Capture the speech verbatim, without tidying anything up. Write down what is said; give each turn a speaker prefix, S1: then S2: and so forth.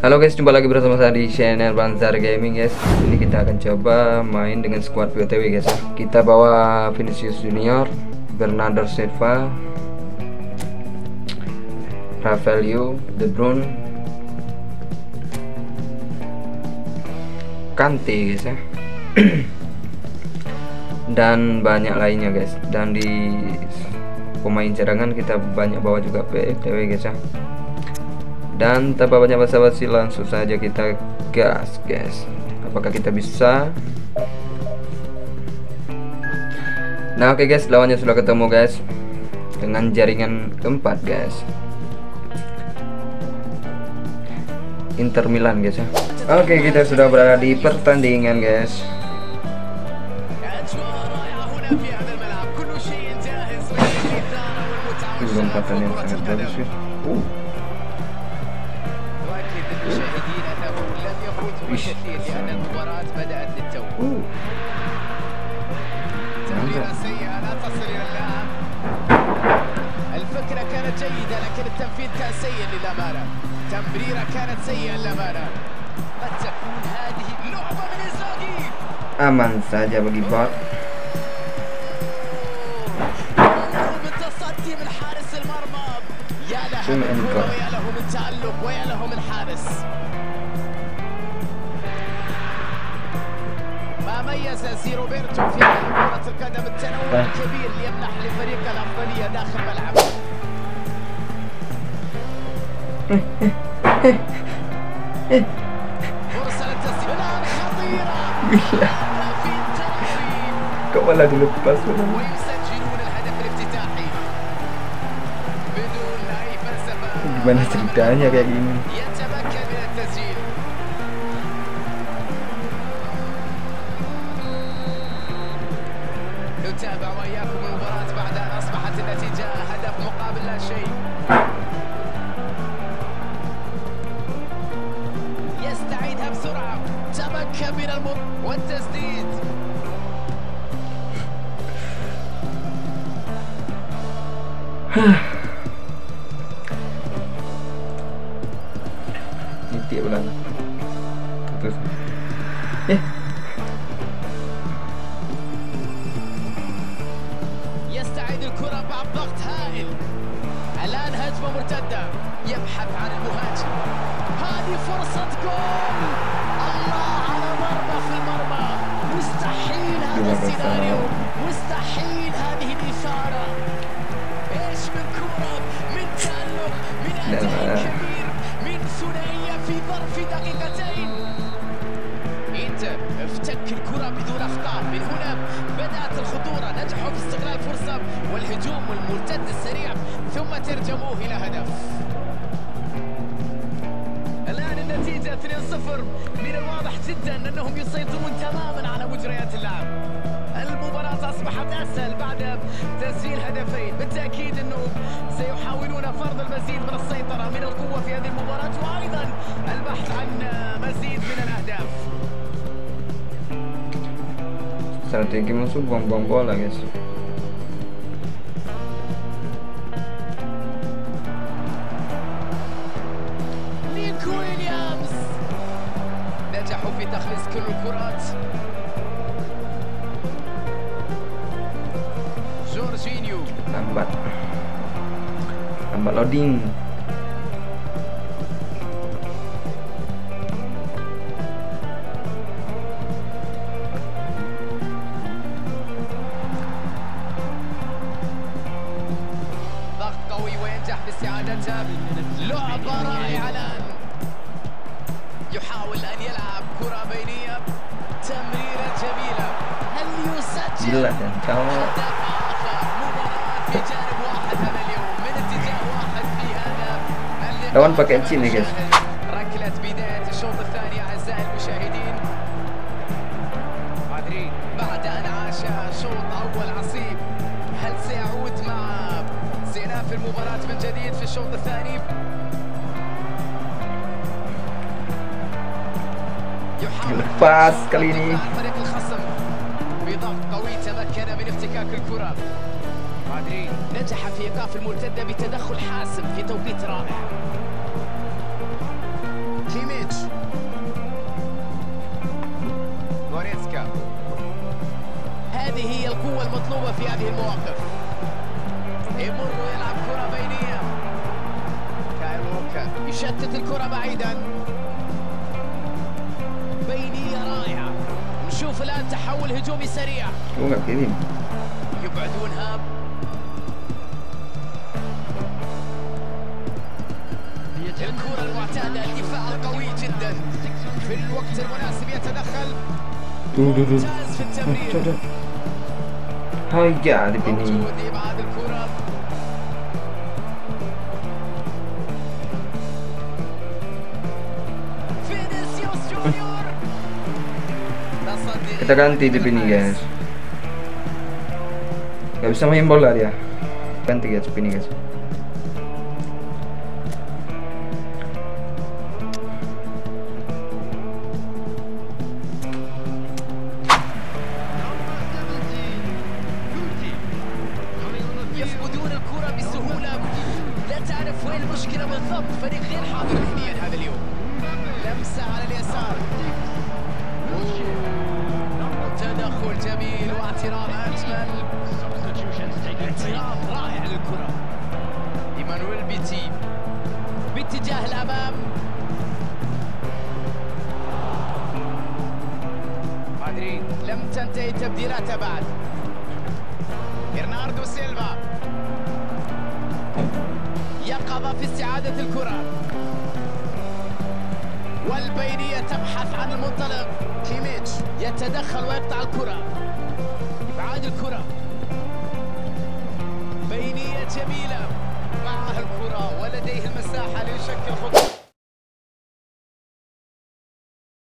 S1: Halo guys, jumpa lagi bersama saya di channel Banzar Gaming guys. Ini kita akan coba main dengan squad B O T W guys. Kita bawa Vinicius Junior, Bernardo Silva, Rafael, De Bruyne, Kante guys ya. Dan banyak lainnya guys. Dan di pemain cadangan kita banyak bawa juga B O T W guys ya. Dan tanpa banyak basa-basi langsung saja kita gas guys. Apakah kita bisa? Nah oke okay guys, lawannya sudah ketemu guys, dengan jaringan keempat guys, Inter Milan guys ya. Oke okay, kita sudah berada di pertandingan guys. Lompatan yang sangat bagus guys. Uh.
S2: لأن المباراة بدأت للتو. تمريرة سيئة لا تصل إلى اللاعب. الفكرة كانت جيدة لكن التنفيذ كان سيء للأمانة. تمريرة كانت سيئة للأمانة. قد تكون هذه لعبة من إنزاغي.
S1: Aman saja bagi bot.
S2: بالتصدي من حارس المرمى. يا له من الكرة ويا له من تألق ويا له من حارس. ميز سي روبرتو في كرة القدم التنوع الكبير ليمنح لفريقه الأفضلية داخل الملعب. فرصة للتسديد خطيرة.
S1: Kepala dilepas
S2: ويسجلون الهدف الافتتاحي بدون أي فلسفة.
S1: Gimana ceritanya kayak gini?
S2: يتمكن من التسجيل. نتابع وإياكم المباراة بعد أن أصبحت النتيجة هدف مقابل لا شيء. يستعيدها بسرعة، تمكن من المر والتسديد.
S1: Titik ulang. Terus. Eh.
S2: يستعيد الكرة بعد ضغط هائل. الآن هجمة مرتدة، يبحث عن المهاجم. هذه فرصة جول. الله على مرمى في المرمى. مستحيل هذا السيناريو، مستحيل هذه الإثارة. ايش من كرة، من تألق، من أداء كبير، من ثنائية في ظرف دقيقتين. انتر افتك الكرة بدون أخطاء. من هنا بدأت الخطورة. نجحوا في استغلال فرصة والهجوم والمرتد السريع ثم ترجموه إلى هدف. الآن النتيجة اثنين صفر. من الواضح جدا أنهم يسيطرون تماما على مجريات اللعب. المباراة أصبحت أسهل بعد تسجيل هدفين. بالتأكيد أنه سيحاولون فرض المزيد من السيطرة من القوة في هذه المباراة وأيضا البحث عن مزيد من الأهداف.
S1: Strategi musuh buang-buang bola guys.
S2: نيكو ويليامز نجحوا في تخليص كل الكرات. جورجينيو
S1: Lambat. Lambat loading.
S2: باستعادتها. لعبة رائعة الآن. يحاول أن يلعب كرة بينية. تمريرة جميلة. هل يسجل؟
S1: Gila kan kau.
S2: هدف آخر. مباراة في جانب واحد هذا اليوم من اتجاه واحد في هذا اللقاء.
S1: Lawan pakai cin nih guys.
S2: ركلة بداية الشوط الثاني أعزائي المشاهدين. مدريد بعد أن عاش شوط أول عصيب، هل سيعود مع استئناف المباراة من جديد في الشوط الثاني؟ يحاول
S1: Lepas kali ini.
S2: فريق الخصم بضغط قوي تمكن من افتكاك الكرة. مدريد نجح في إيقاف المرتدة بتدخل حاسم في توقيت رائع. كيميش المواقف. يمر ويلعب كرة بينية. كايل ووكر يشتت الكرة بعيدا. بينية رائعة. نشوف الآن تحول هجومي سريع. يبعدون هاب. الكرة المعتادة، الدفاع القوي جدا. في الوقت المناسب يتدخل. ممتاز في التمرير.
S1: هاي قاعد بني.
S2: موجود إبعاد الكرة. فينيسيوس جونيور.
S1: Kita ganti di sini guys. Gak bisa main bola dia. Ganti guys, ini guys.
S2: يفقدون الكرة بسهولة. لا تعرف وين المشكلة بالضبط. فريق غير حاضر ذهنيا هذا اليوم. لمسة على اليسار. تدخل جميل واعتراض أجمل. اعتراض رائع للكرة. إيمانويل بيتي باتجاه الأمام. مدريد لم تنتهي تبديلاته بعد. برناردو سيلفا يقظة في استعادة الكرة. والبينية تبحث عن المنطلق. كيميتش يتدخل ويقطع الكرة. إبعاد الكرة. بينية جميلة. معها الكرة ولديه المساحة ليشكل خطوة.